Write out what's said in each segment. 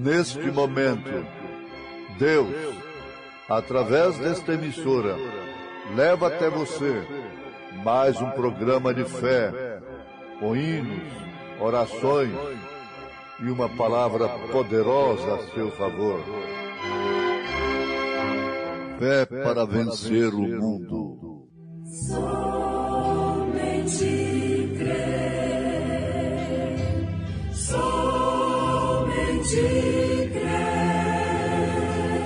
Neste momento, Deus, através desta emissora, leva até você mais um programa de fé, com hinos, orações e uma palavra poderosa a seu favor. Fé para vencer o mundo. Somente crer, somente crer,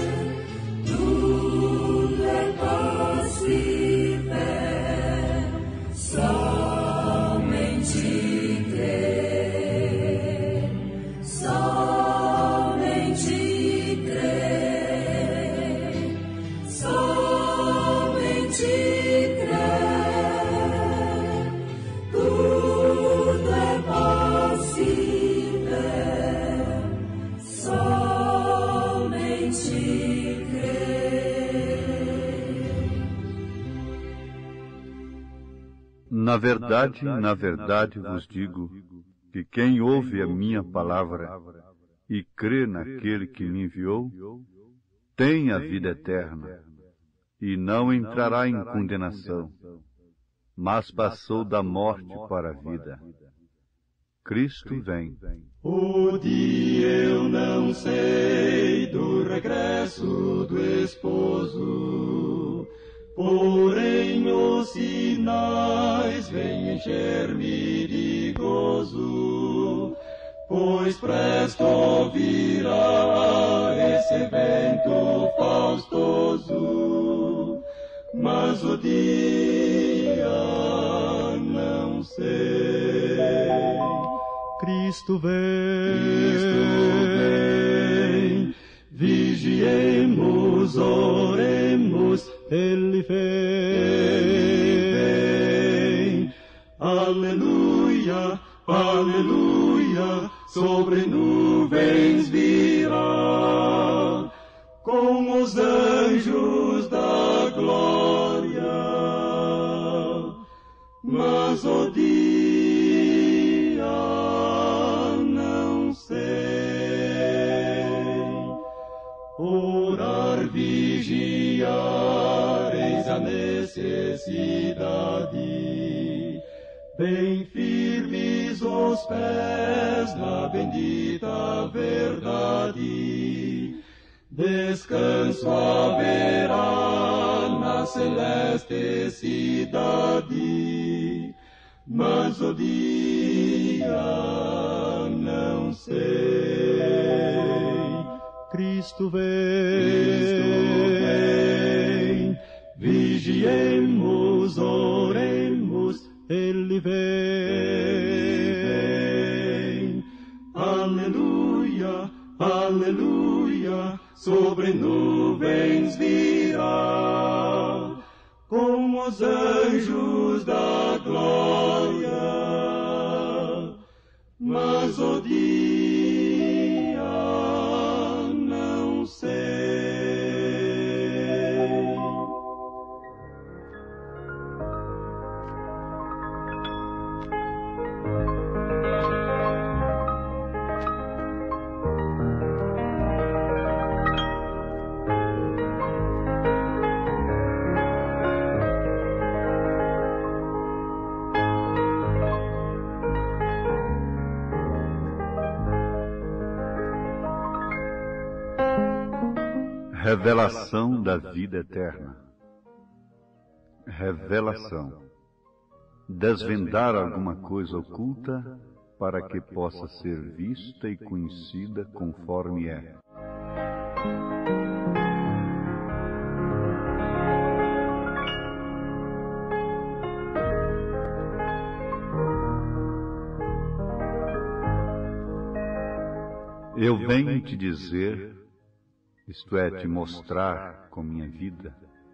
tudo é possível, somente crer, somente crer, somente crer, tudo é possível, somente crer. Na verdade vos digo que quem ouve a minha palavra e crê naquele que me enviou, tem a vida eterna e não entrará em condenação, mas passou da morte para a vida. Cristo vem. O dia eu não sei do regresso do esposo, porém os sinais vêm encher-me de gozo, pois presto virá esse evento faustoso, mas o dia não sei. Cristo vem, vigiemos, oremos, Ele vem. Aleluia, aleluia, sobre nuvens virá, com os anjos da glória, mas o dia não sei. Orar, vigiar, eis a necessidade, bem firmes os pés na bendita verdade, descanso haverá na celeste cidade, mas o dia não sei. Cristo vem, vigiemos, oremos, Ele vem. Aleluia, aleluia, sobre nuvens virá, com os anjos da glória, mas o dia não sei. Revelação da vida eterna. Revelação. Desvendar alguma coisa oculta para que possa ser vista e conhecida conforme é. Eu venho te dizer, isto é, te mostrar com minha vida.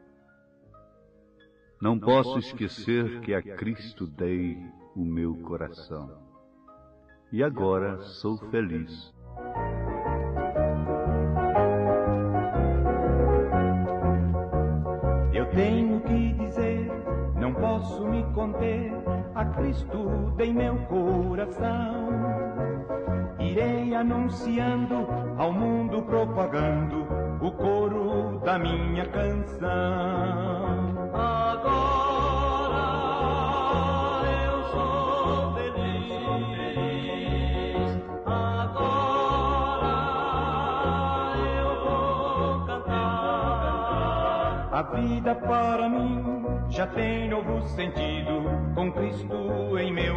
Não posso esquecer que a Cristo dei o meu coração. E agora sou feliz. Eu tenho que dizer, não posso me conter, a Cristo dei meu coração. E irei anunciando ao mundo, propagando o coro da minha canção. Agora eu sou feliz, agora eu vou cantar. A vida para mim já tem novo sentido, com Cristo em meu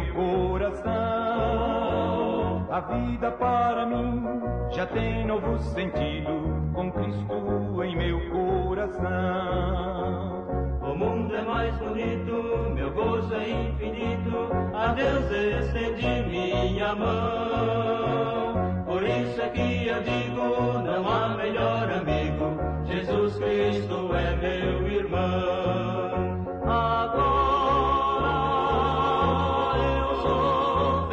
coração. A vida para mim já tem novo sentido, com Cristo em meu coração. O mundo é mais bonito, meu gozo é infinito, a Deus estendi minha mão. Por isso é que eu digo, não há melhor amigo, Jesus Cristo é meu irmão. Agora eu sou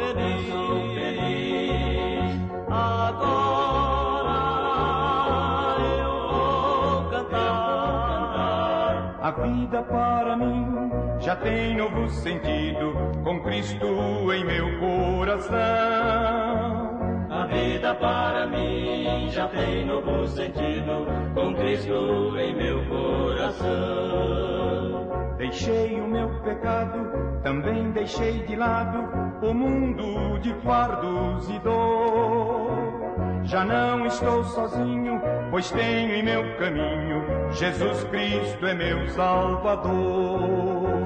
feliz, agora eu vou cantar. A vida para mim já tem novo sentido, com Cristo em meu coração. A vida para mim já tem novo sentido, com Cristo em meu coração. Deixei o meu pecado, também deixei de lado o mundo de fardos e dor. Já não estou sozinho, pois tenho em meu caminho Jesus Cristo é meu Salvador.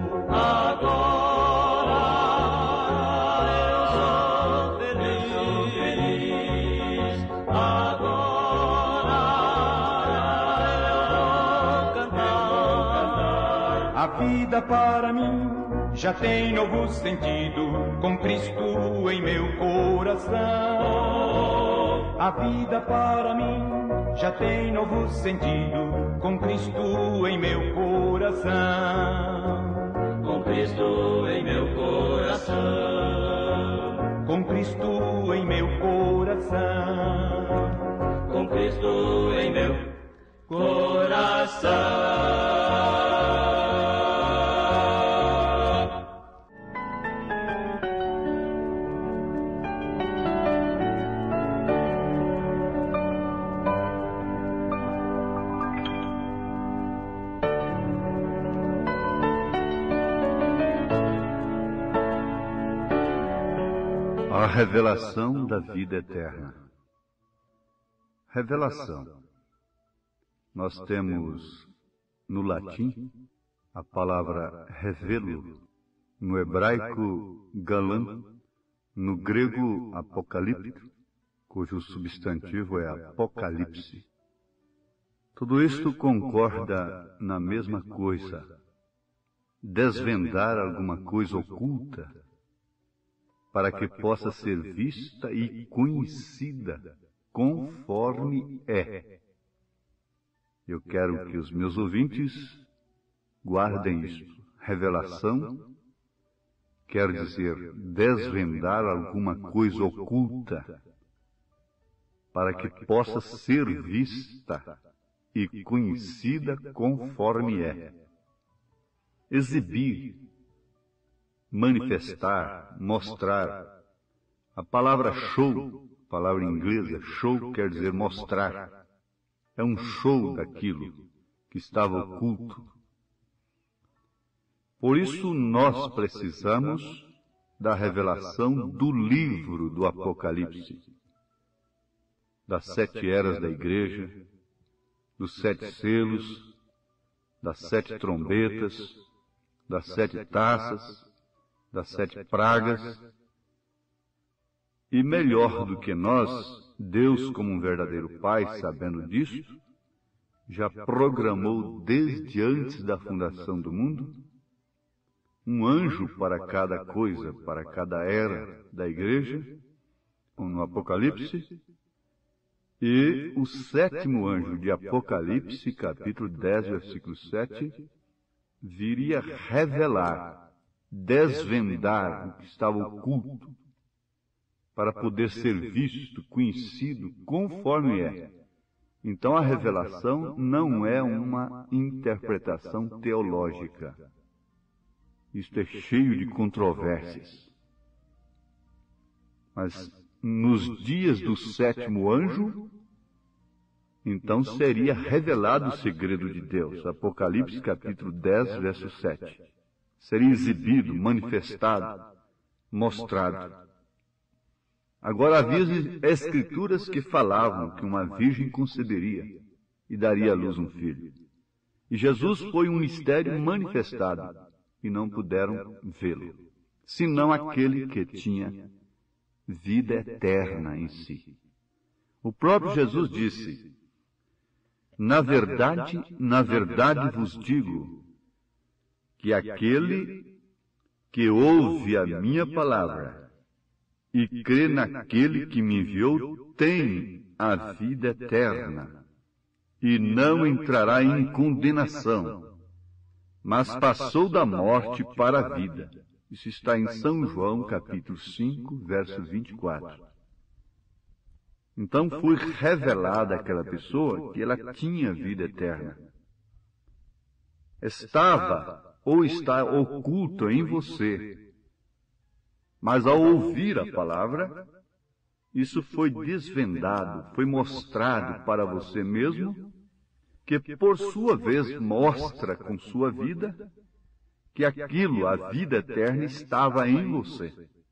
Agora eu sou feliz, agora eu vou cantar. A vida para mim já tem novo sentido, com Cristo em meu coração. A vida para mim já tem novo sentido, com Cristo em meu coração. Com Cristo em meu coração, Com Cristo em meu coração, com Cristo em meu coração. A revelação da vida eterna. Revelação. Nós temos no latim a palavra revelo, no hebraico galã, no grego apocalipto, cujo substantivo é apocalipse. Tudo isto concorda na mesma coisa: desvendar alguma coisa oculta, para que possa ser vista e conhecida conforme é. Eu quero que os meus ouvintes guardem isto. Revelação quer dizer desvendar alguma coisa oculta, para que possa ser vista e conhecida conforme é. Exibir, manifestar, mostrar. A palavra show, palavra inglesa, show quer dizer mostrar. É um show daquilo que estava oculto. Por isso nós precisamos da revelação do livro do Apocalipse, das 7 eras da igreja, dos 7 selos, das 7 trombetas, das 7 taças, das 7 pragas. E melhor do que nós, Deus, como um verdadeiro Pai, sabendo disso, já programou desde antes da fundação do mundo um anjo para cada coisa, para cada era da igreja, no Apocalipse, e o 7º anjo de Apocalipse, capítulo 10, versículo 7, viria revelar, desvendar o que estava oculto, para poder ser visto, conhecido, conforme é. Então a revelação não é uma interpretação teológica. Isto é cheio de controvérsias. Mas nos dias do sétimo anjo, então seria revelado o segredo de Deus. Apocalipse capítulo 10, verso 7. Seria exibido, manifestado, mostrado. Agora havia escrituras que falavam que uma virgem conceberia e daria à luz um filho. E Jesus foi um mistério manifestado, e não puderam vê-lo, senão aquele que tinha vida eterna em si. O próprio Jesus disse: na verdade vos digo, que aquele que ouve a minha palavra e crê naquele que me enviou tem a vida eterna, e não entrará em condenação, mas passou da morte para a vida. Isso está em São João, capítulo 5, verso 24. Então foi revelada àquela pessoa que ela tinha vida eterna. Estava ou está oculto em você. Mas ao ouvir a palavra, isso foi desvendado, foi mostrado para você mesmo, que por sua vez mostra com sua vida que aquilo, a vida eterna, estava em você.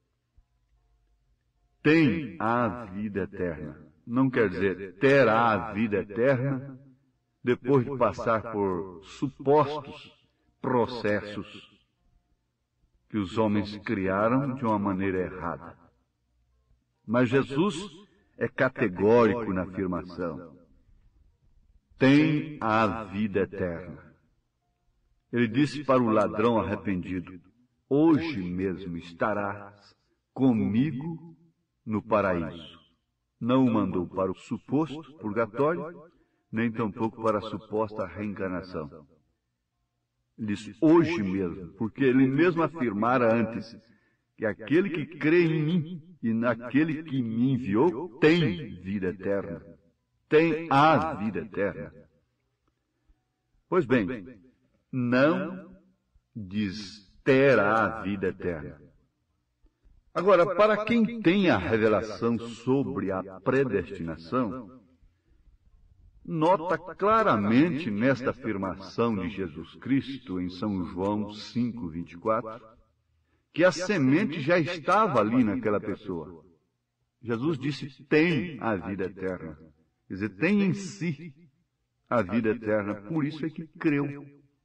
Tem a vida eterna. Não quer dizer terá a vida eterna depois de passar por supostos processos que os homens criaram de uma maneira errada. Mas Jesus é categórico na afirmação. Tem a vida eterna. Ele disse para o ladrão arrependido: hoje mesmo estarás comigo no paraíso. Não o mandou para o suposto purgatório, nem tampouco para a suposta reencarnação. Ele disse hoje mesmo, porque ele mesmo afirmara antes que aquele que crê em mim e naquele que me enviou tem vida eterna. Tem a vida eterna. Pois bem, não diz terá a vida eterna. Agora, para quem tem a revelação sobre a predestinação, nota claramente nesta afirmação de Jesus Cristo em São João 5, 24, que a semente já estava ali naquela pessoa. Jesus disse: tem a vida eterna. Quer dizer, tem em si a vida eterna, por isso é que creu.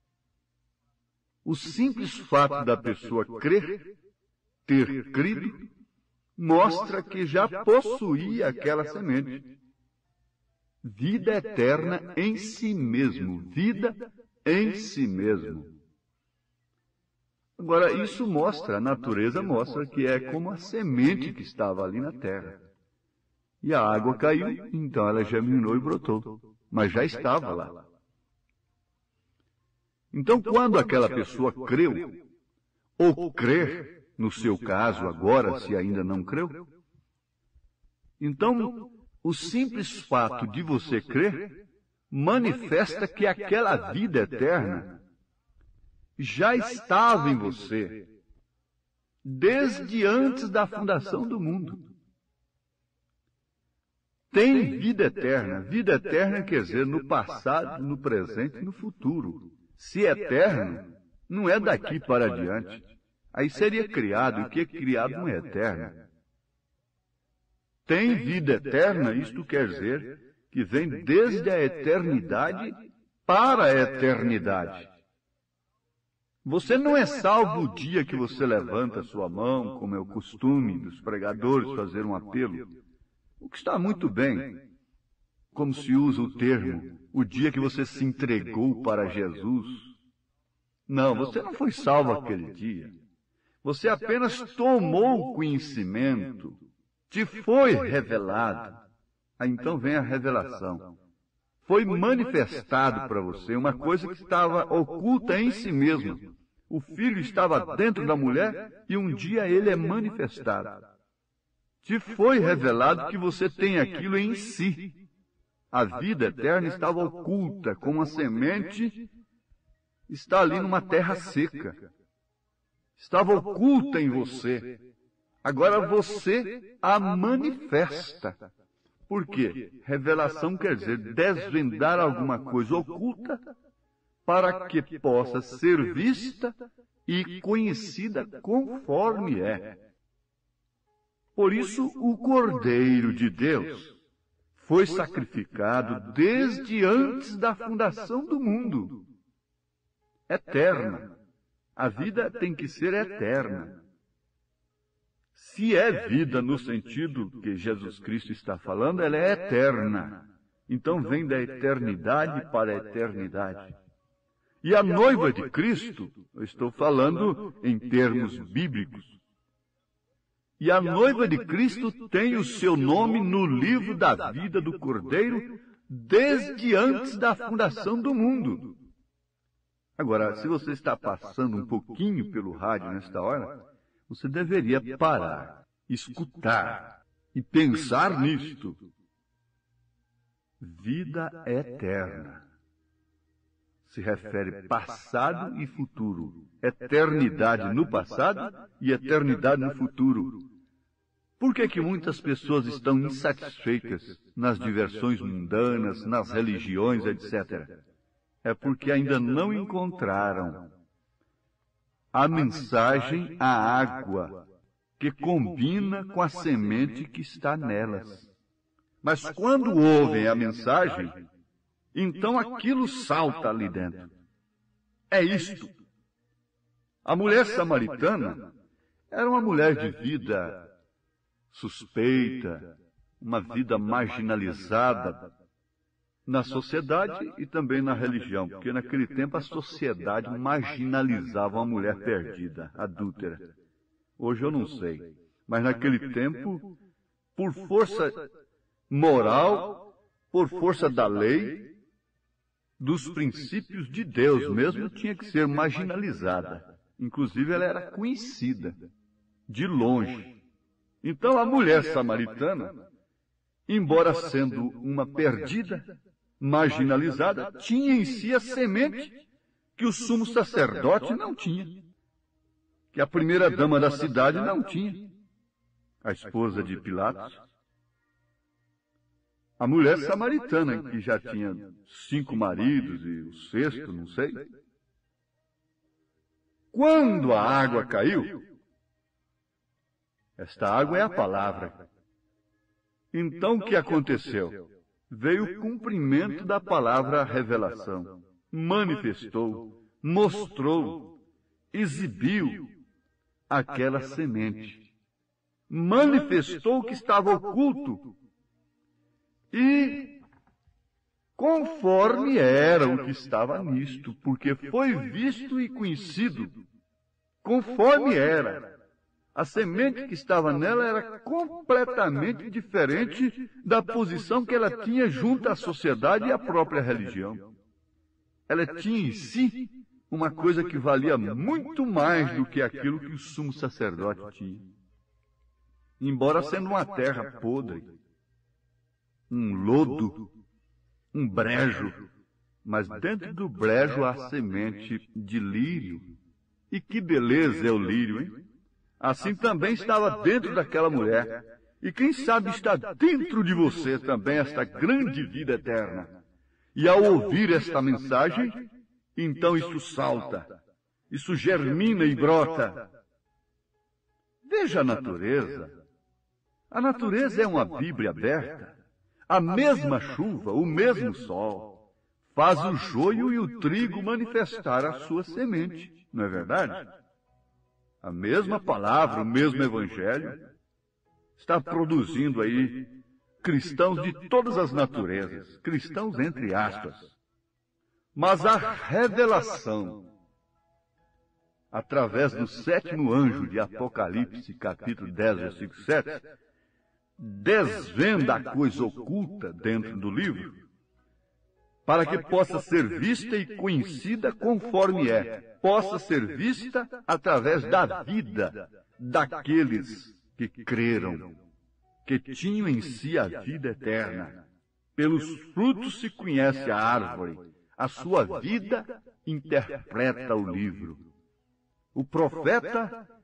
O simples fato da pessoa crer, ter crido, mostra que já possuía aquela semente. Vida eterna em si mesmo. Vida em si mesmo. Agora, isso mostra, a natureza mostra que é como a semente que estava ali na terra. E a água caiu, então ela germinou e brotou. Mas já estava lá. Então, quando aquela pessoa creu, ou crer, no seu caso agora, se ainda não creu, então, o simples fato de você crer manifesta que aquela vida eterna já estava em você desde antes da fundação do mundo. Tem vida eterna. Vida eterna quer dizer no passado, no presente e no futuro. Se é eterno, não é daqui para adiante. Aí seria criado, e o que é criado não é eterno. Tem vida eterna, isto quer dizer que vem desde a eternidade para a eternidade. Você não é salvo o dia que você levanta a sua mão, como é o costume dos pregadores fazer um apelo, o que está muito bem, como se usa o termo, o dia que você se entregou para Jesus. Não, você não foi salvo aquele dia. Você apenas tomou conhecimento, te foi revelado. Aí então vem a revelação. Foi manifestado para você uma coisa que estava oculta em si mesmo. O Filho estava dentro da mulher e um dia ele é manifestado. Te foi revelado que você tem aquilo em si. A vida eterna estava oculta, como a semente está ali numa terra seca. Estava oculta em você. Agora você a manifesta. Por quê? Revelação quer dizer desvendar alguma coisa oculta para que possa ser vista e conhecida conforme é. Por isso, o Cordeiro de Deus foi sacrificado desde antes da fundação do mundo. Eterna. A vida tem que ser eterna. Se é vida no sentido que Jesus Cristo está falando, ela é eterna. Então vem da eternidade para a eternidade. E a noiva de Cristo, eu estou falando em termos bíblicos, e a noiva de Cristo tem o seu nome no livro da vida do Cordeiro desde antes da fundação do mundo. Agora, se você está passando um pouquinho pelo rádio nesta hora, você deveria parar, escutar e pensar nisto. Vida eterna. Se refere passado e futuro. Eternidade no passado e eternidade no futuro. Por que que muitas pessoas estão insatisfeitas nas diversões mundanas, nas religiões, etc.? É porque ainda não encontraram a mensagem, a água, que combina com a semente que está nelas. Mas quando ouvem a mensagem, então aquilo salta ali dentro. É isto. A mulher samaritana era uma mulher de vida suspeita, uma vida marginalizada na sociedade e também na religião, porque naquele tempo a sociedade marginalizava uma mulher perdida, adúltera. Hoje eu não sei, mas naquele tempo, por força moral, por força da lei, dos princípios de Deus mesmo, tinha que ser marginalizada. Inclusive ela era conhecida, de longe. Então a mulher samaritana, embora sendo uma perdida, marginalizada, tinha em si a semente que o sumo sacerdote não tinha, que a primeira dama da cidade não tinha, a esposa de Pilatos. A mulher samaritana, que já tinha 5 maridos e o 6º, não sei. Quando a água caiu, esta água é a palavra. Então o que aconteceu? Veio o cumprimento da palavra revelação. Manifestou, mostrou, exibiu aquela semente. Manifestou o que estava oculto. E conforme era o que estava nisto, porque foi visto e conhecido, conforme era. A semente que estava nela era completamente diferente da posição que ela tinha junto à sociedade e à própria religião. Ela tinha em si uma coisa que valia muito mais do que aquilo que o sumo sacerdote tinha. Embora sendo uma terra podre, um lodo, um brejo, mas dentro do brejo há semente de lírio. E que beleza é o lírio, hein? Assim também estava dentro daquela mulher. E quem sabe está dentro de você também esta grande vida eterna. E ao ouvir esta mensagem, então isso salta, isso germina e brota. Veja a natureza. A natureza é uma Bíblia aberta. A mesma chuva, o mesmo sol, faz o joio e o trigo manifestar a sua semente, não é verdade? A mesma palavra, o mesmo evangelho, está produzindo aí cristãos de todas as naturezas, cristãos entre aspas. Mas a revelação, através do 7º anjo de Apocalipse, capítulo 10, versículo 7, desvenda a coisa oculta dentro do livro, para que possa ser vista e conhecida conforme é, possa ser vista através da vida daqueles que creram, que tinham em si a vida eterna. Pelos frutos se conhece a árvore, a sua vida interpreta o livro. O profeta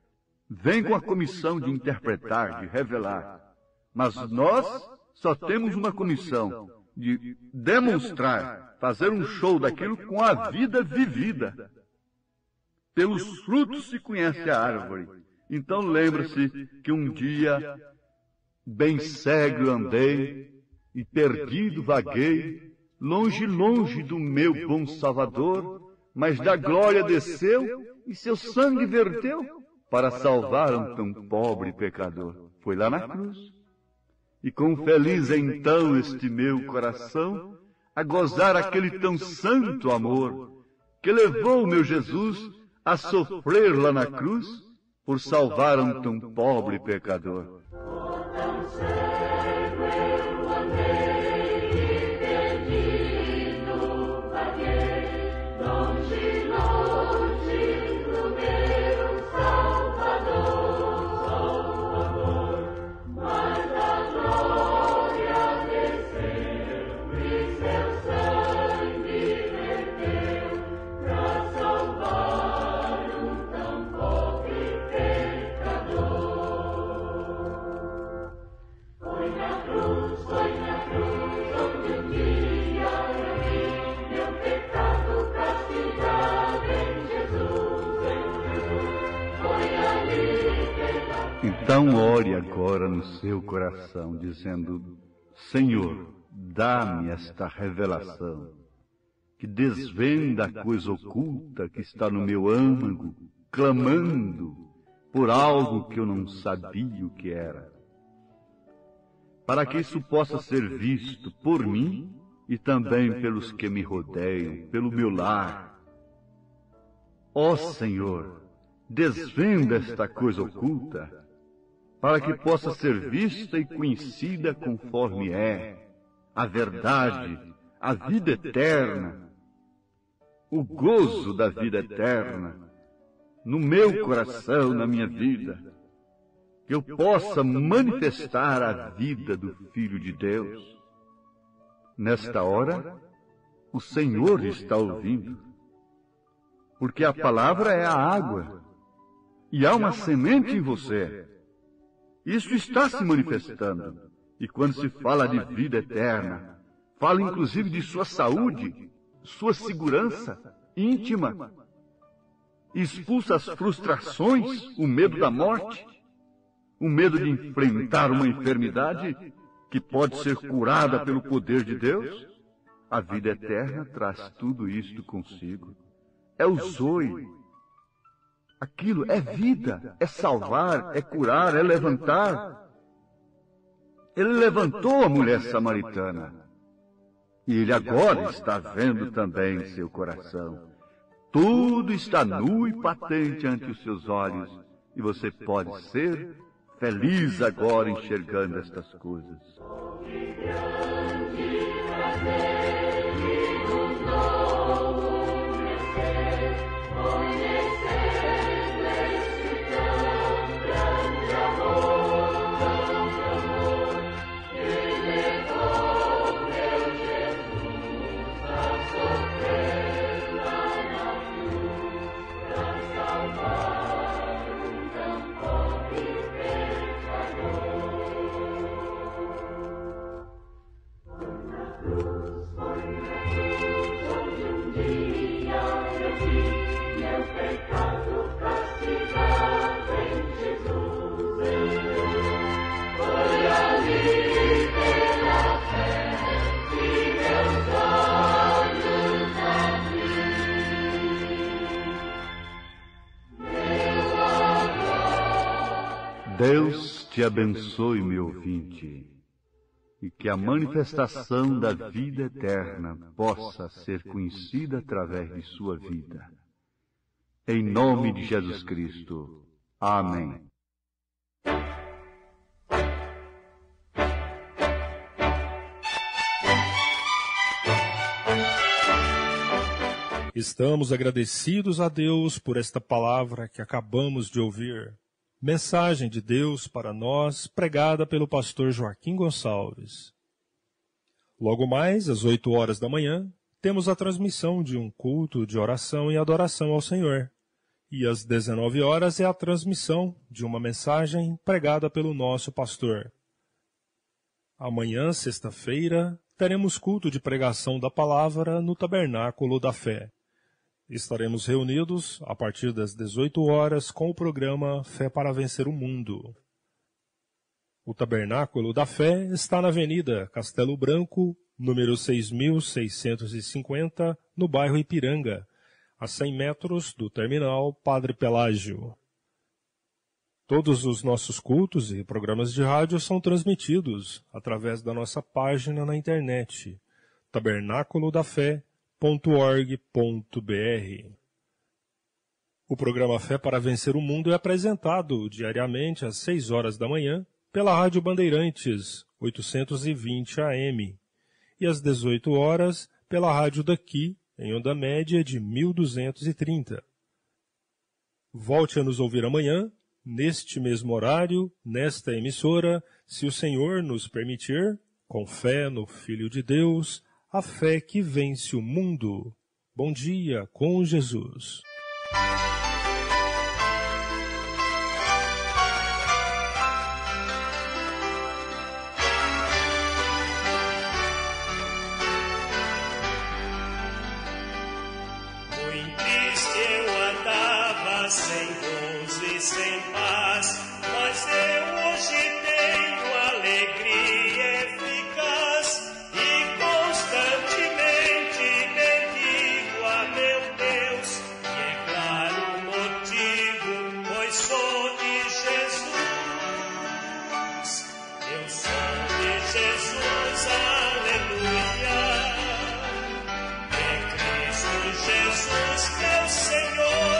vem com a comissão de interpretar, de revelar. Mas nós só temos uma comissão de demonstrar, fazer um show daquilo com a vida vivida. Pelos frutos se conhece a árvore. Então lembre-se que um dia, bem cego andei e perdido vaguei, longe, longe do meu bom Salvador, mas da glória desceu e seu sangue verteu para salvar um tão pobre pecador. Foi lá na cruz. E quão feliz é então este meu coração a gozar aquele tão santo amor que levou meu Jesus a sofrer lá na cruz por salvar um tão pobre pecador. Então ore agora no seu coração, dizendo: Senhor, dá-me esta revelação, que desvenda a coisa oculta que está no meu âmago, clamando por algo que eu não sabia o que era, para que isso possa ser visto por mim e também pelos que me rodeiam, pelo meu lar. Ó Senhor, desvenda esta coisa oculta, para que possa ser vista e conhecida conforme é a verdade, a vida eterna, o gozo da vida eterna, no meu coração, na minha vida, que eu possa manifestar a vida do Filho de Deus. Nesta hora, o Senhor está ouvindo, porque a palavra é a água, e há uma semente em você. Isso está se manifestando. E quando se fala de vida eterna, fala inclusive de sua saúde, sua segurança íntima. Expulsa as frustrações, o medo da morte, o medo de enfrentar uma enfermidade que pode ser curada pelo poder de Deus. A vida eterna traz tudo isto consigo. É o Zoe. Aquilo é vida, é salvar, é curar, é levantar. Ele levantou a mulher samaritana. E ele agora está vendo também seu coração. Tudo está nu e patente ante os seus olhos. E você pode ser feliz agora enxergando estas coisas. Deus te abençoe, meu ouvinte, e que a manifestação da vida eterna possa ser conhecida através de sua vida. Em nome de Jesus Cristo. Amém. Estamos agradecidos a Deus por esta palavra que acabamos de ouvir. Mensagem de Deus para nós, pregada pelo pastor Joaquim Gonçalves. Logo mais, às 8 horas da manhã, temos a transmissão de um culto de oração e adoração ao Senhor. E às 19 horas é a transmissão de uma mensagem pregada pelo nosso pastor. Amanhã, sexta-feira, teremos culto de pregação da palavra no Tabernáculo da Fé. Estaremos reunidos a partir das 18 horas com o programa Fé para Vencer o Mundo. O Tabernáculo da Fé está na Avenida Castelo Branco, número 6.650, no bairro Ipiranga, a 100 metros do terminal Padre Pelágio. Todos os nossos cultos e programas de rádio são transmitidos através da nossa página na internet, tabernaculodafé.org.br. O programa Fé para Vencer o Mundo é apresentado diariamente às 6 horas da manhã pela Rádio Bandeirantes, 820 AM, e às 18 horas pela Rádio Daqui, em onda média de 1230. Volte a nos ouvir amanhã, neste mesmo horário, nesta emissora, se o Senhor nos permitir, com fé no Filho de Deus, a fé que vence o mundo. Bom dia com Jesus. Sem gozo e sem paz, mas eu hoje tenho alegria eficaz e constantemente bendigo a meu Deus. E é claro o motivo, pois sou de Jesus. Eu sou de Jesus, aleluia. É Cristo Jesus, meu Senhor.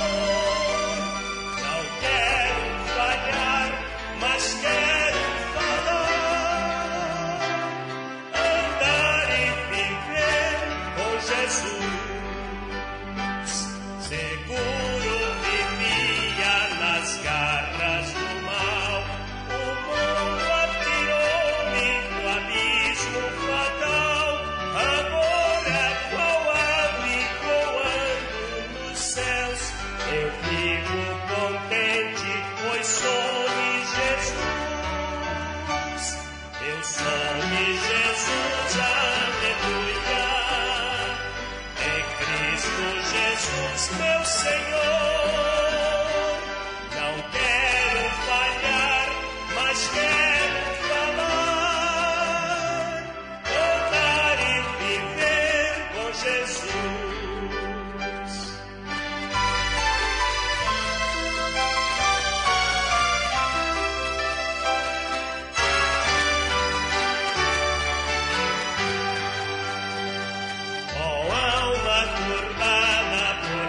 Meu Senhor, não quero falhar, mas quero falar, andar e viver com Jesus. Oh, alma turbada,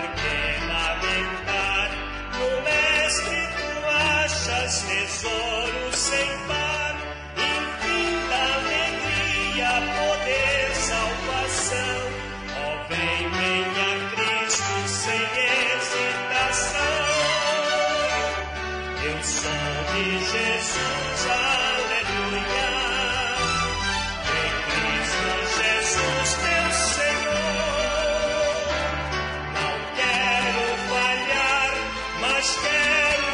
tesouro sem par, infinita alegria, poder, salvação. Ó, vem, venha Cristo sem hesitação. Eu sou de Jesus, aleluia. Em Cristo Jesus, meu Senhor. Não quero falhar, mas quero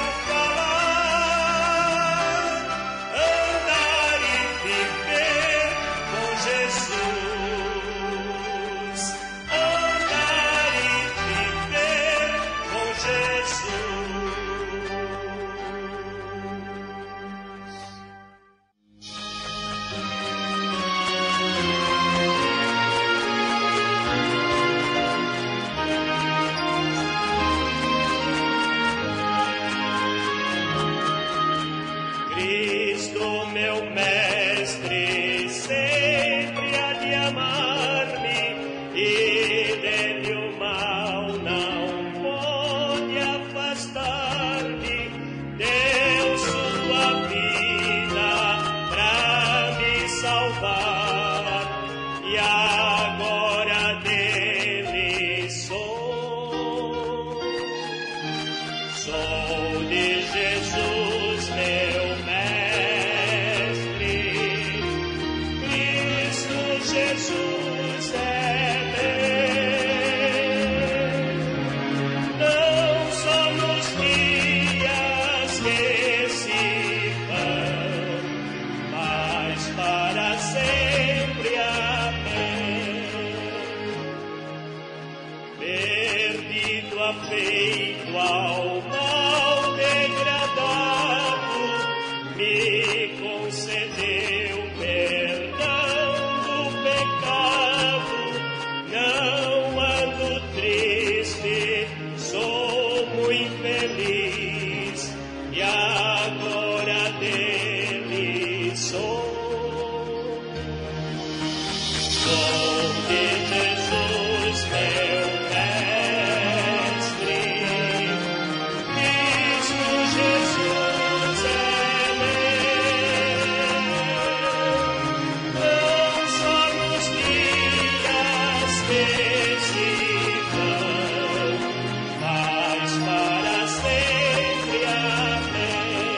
Sou de Jesus, meu mestre. afeito ao mal degradado, me concedeu perdão do pecado. Não ando triste, sou muito feliz, e agora dele sou. Sou de Jesus, meu mestre, Cristo Jesus é meu. Não só nos dias que se vão, mas para sempre. Amém.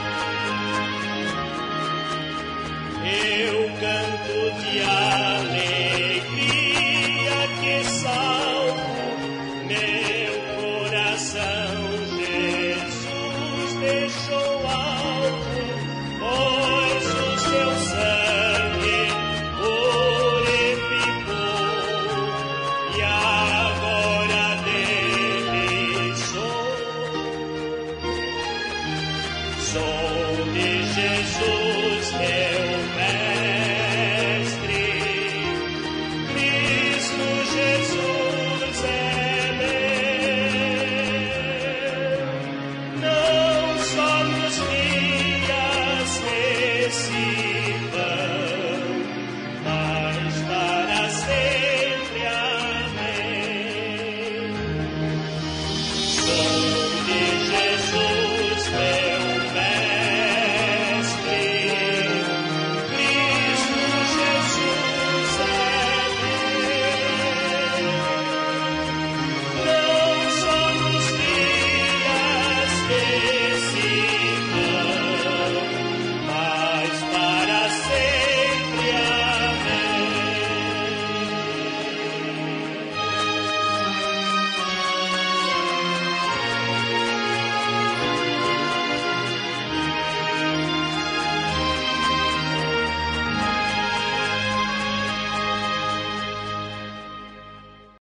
Eu canto de alegria